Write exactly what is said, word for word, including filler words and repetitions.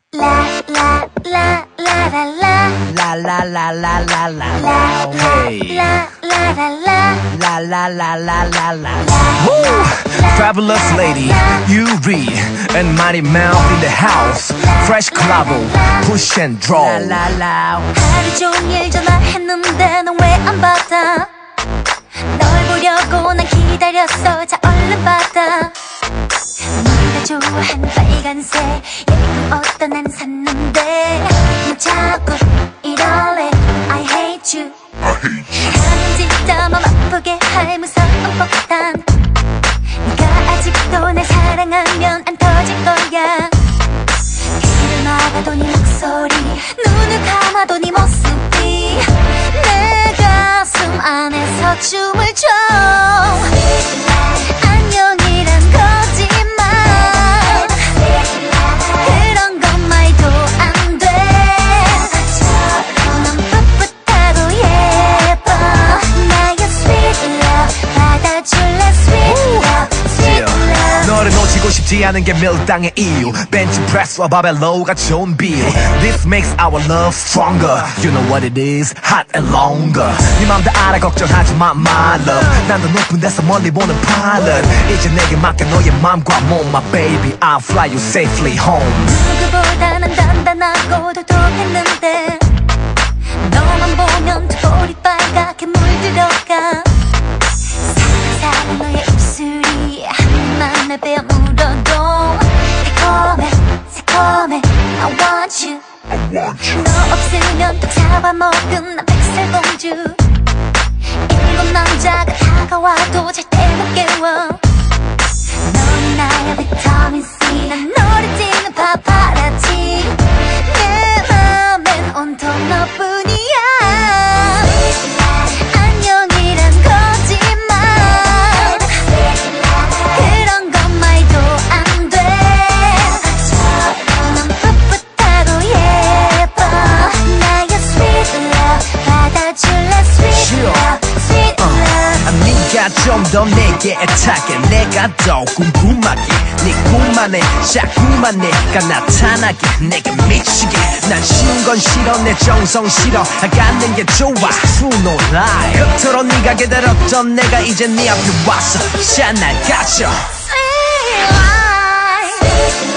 La la la la la la La la la la la la la Hey. la la la la La la la la la la Woo! Fabulous lady, Yuri and Mighty Mouth in the house. Fresh collabo, push and draw. La la la. 하루 종일 전화했는데 넌 왜 안 받아? 널 보려고 난 기다렸어. 자 얼른 받아. 네가 좋아하는 빨간색 예쁜 옷도 난 샀는데 너 자꾸 이럴래. I hate you. 가면 진짜 맘 아프게 할 무서운 폭탄. 네가 아직도 날 사랑하면 안 터질 거야. 길을 막아도 네 목소리, 눈을 감아도 네 모습이 내 가슴 안에서 춤을 춰. 안녕이란 거짓말, 그런 건 말도 안 돼. 넌 풋풋하고 예뻐. 나의 sweet love 받아줄래 sweet love sweet love. 너를 놓치고 싶지 않은 게 밀당의 이유. 벤치프레스와 바벨로가 좋은 비유. This makes our love stronger. You know what it is, hot and longer. 네 맘 다 알아 걱정하지 마 my love. 난 더 높은 데서 멀리 보는 pilot. 이제 내게 맡겨 너의 맘과 몸. My baby, I'll fly you safely home. 누구보다 난 단단하고 도도했는데 너만 보면 두 볼이 빨갛게 물들어가. 사랑사랑 너의 입술이 한입만 내 배어 물어도 달콤해 새콤해. I want you. 너 없으면 또 잡아먹은 난 백설공주. 일곱 남자가 다가와도 절대 못 깨워. 넌 나의 비타민 C, 난 너를 찍는 파파라치. 내 맘엔 온통 너뿐이야. 안녕이란 거짓말, 그런 건 말도 안 돼. 넌 풋풋하고 예뻐. 나의 sweet love 받아줄래 sweet love sweet love. 네가 좀 더 내게 애착해. 내가 더 궁금하게 네 꿈만에 자꾸만 내가 나타나게 내게 미치게. 난 쉬운 건 싫어 내 정성 싫어. 갖는 게 좋아 true no lie. 그토록 네가 기다렸던 내가 이제 네 앞에 왔어. 자 날 가져. Sweet life.